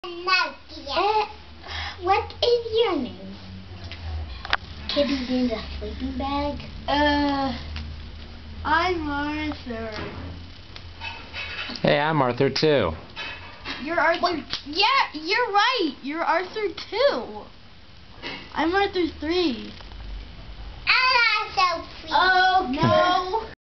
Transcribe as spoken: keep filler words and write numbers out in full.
Uh, what is your name? Kitty's in the sleeping bag. Uh, I'm Arthur. Hey, I'm Arthur too. You're Arthur. What? Yeah, you're right. You're Arthur too. I'm Arthur three. I'm also three. Oh no.